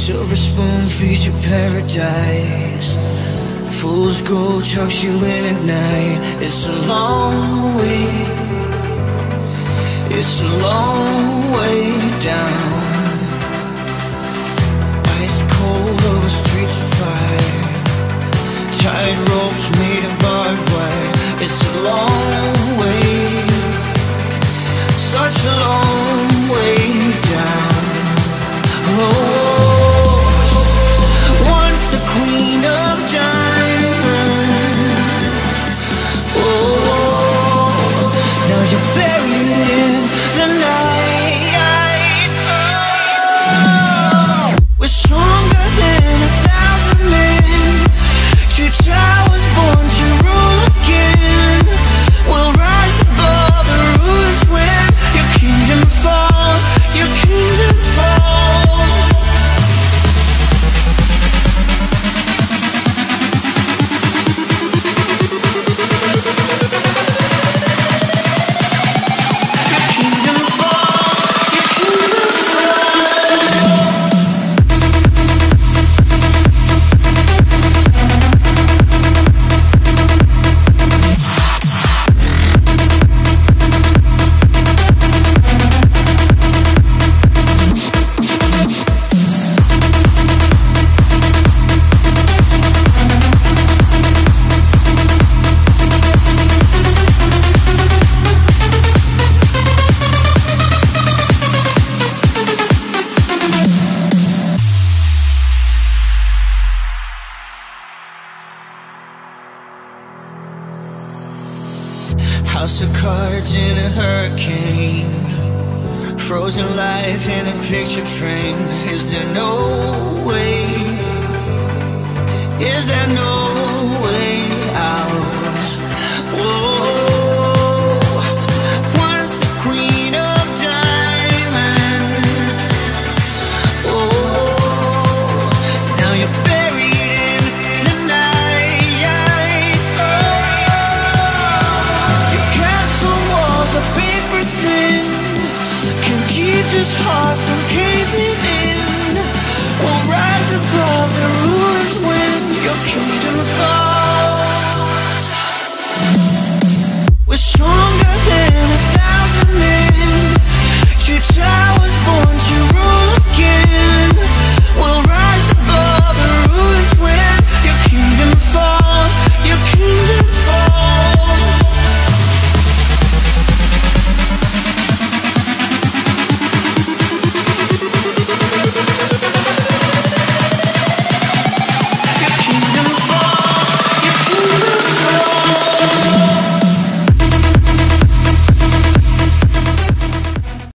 Silver spoon feeds you paradise. Fool's gold tucks you in at night. It's a long way, it's a long way down. Ice cold over streets of fire. Tight ropes made of barbed wire. It's a long way, such a long way down. Oh, once the queen of diamonds. Oh, now you're buried in the night. Oh, we're stronger than 1,000 men. Two towers born to rule again. We'll rise above the ruins when your kingdom falls. Your kingdom falls. Your kingdom falls. Your kingdom falls. House of cards in a hurricane. Frozen life in a picture frame. Is there no way? Is there no